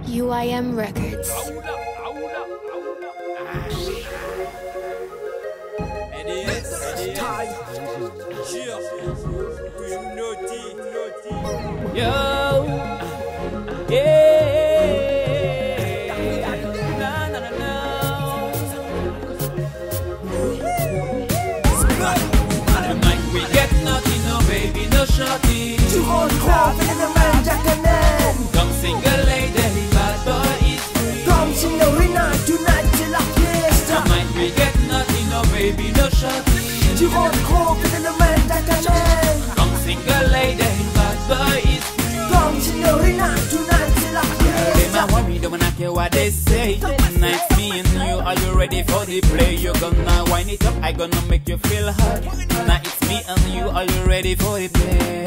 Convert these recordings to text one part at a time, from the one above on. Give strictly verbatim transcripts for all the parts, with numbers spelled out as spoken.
U I M Records. Yo, yeah, na na na na. Tonight we get nothing, no baby, no shorty. Duron, Phenomene, Jahkanen. Come single lady, bad boy is free. Come signorina, tonight c'est la fiesta. Tonight we get nothing, no baby, no shorty. Duron, Phenomene, Jahkanen. Come single lady, bad boy is free. Come signorina, tonight c'est la They fiesta. might worry, don't wanna care what they say. Tonight's me and you, are you ready for the play? You're gonna wind it up, I gonna make you feel hot. Tonight it's me and you, are you ready for the play?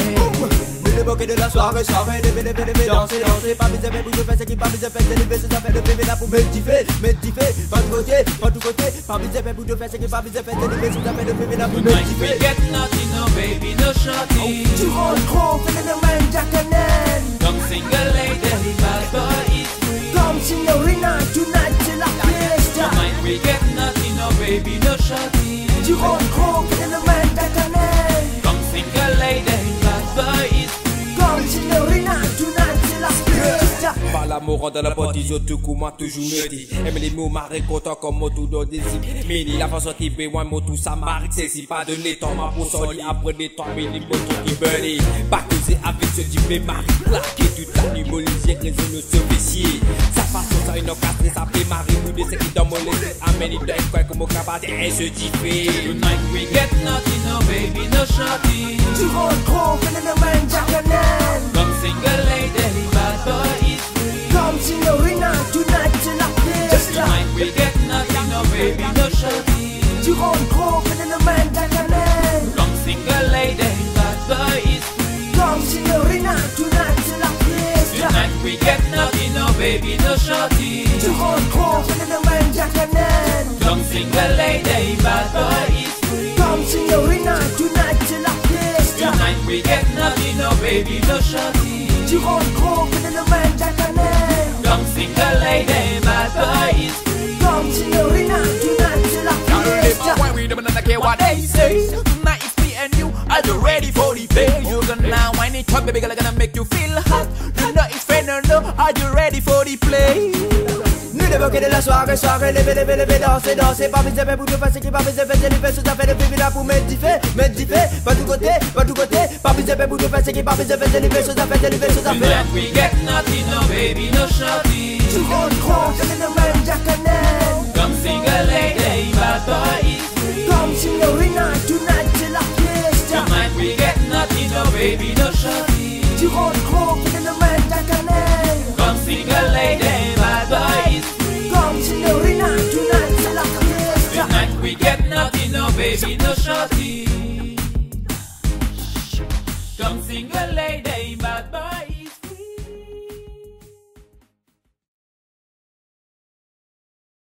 Le bouquet de la soirée, soirée, lever, lever, lever, danser, danser. Pas mis à bouge de fesses, qui pas mis à fesses, lever, ça fait le bébé là pour métifer, métifer. Pas de côté, pas de côté. Pas mis à bouge de fesses, qui pas mis à fesses, lever, ça fait le bébé là pour Tonight we métifer. get nothing, no baby, no shorty. Duron, Phenomene, Jahkanen. Come single lady, bad boy is free. Come signorina, tonight c'est la fiesta. Tonight we get nothing, no baby, no shorty. Duron, Phenomene, Jahkanen. Come single lady, bad boy is free. Come signorina, tonight c'est la fiesta. Par l'amour de la bottiso tout coup moi toujours me dit aime les mots marré content comme mot tout dans des zips mini la façon qui bé one mot tout ça marque c'est si pas de l'étang ma pour soli après des temps mini moto qui bunny pas causer avec ce type de mari plaqué toute la nuit molisier raison de ce vessier sa façon ça une occasion ça fait mari nous des qui dans mon laisser amène de quoi comme au cabane et se dit Tonight we get nothing, no baby, no shorty. Duron, Phenomene, Jahkanen. Come single lady, bad boy is free. Come signorina, tonight c'est la fiesta. Tonight we get nothing, no baby, no shorty. Duron, Phenomene, Jahkanen. Come single lady, bad boy is free. Come signorina, tonight c'est la fiesta. Tonight we get nothing, no baby, no shorty. Duron, Phenomene, Jahkanen. Come single lady, bad boy is free. Come signorina, tonight c'est la fiesta. Tonight we get nothing, no baby, no shorty. Duron, Phenomene, Jahkanen. Come single lady, bad boy is free. Come signorina, tonight c'est la fiesta. Why we don't care what they say? Tonight it's me and you. Are you ready for the play? You gonna whine it up, baby girl, gonna make you feel hot. You know it's Phenomene. Are you ready for the play? Nous le bouquet de la soirée, soirée, lever, lever, lever, danser, danser. Pas mis à bouge de fesses, qui pas mis à fesses, lever, ça fait le bébé là pour métifer, métifer. Pas du côté, pas du côté. Pas mis à bouge de fesses, qui pas mis à fesses, lever, ça fait lever, ça fait. Tonight we get nothing, no baby, no shorty. Duron, Phenomene, Jahkanen. Come single lady, bad boy is free. Come signorina, tonight c'est la fiesta. Tonight we get nothing, no baby, no shorty. Duron, Phenomene, Jahkanen. Come single lady, bad boy is free. Come signorina, tonight c'est la fiesta. Tonight we get nothing, no baby, no shorty. Come single lady, bad boy.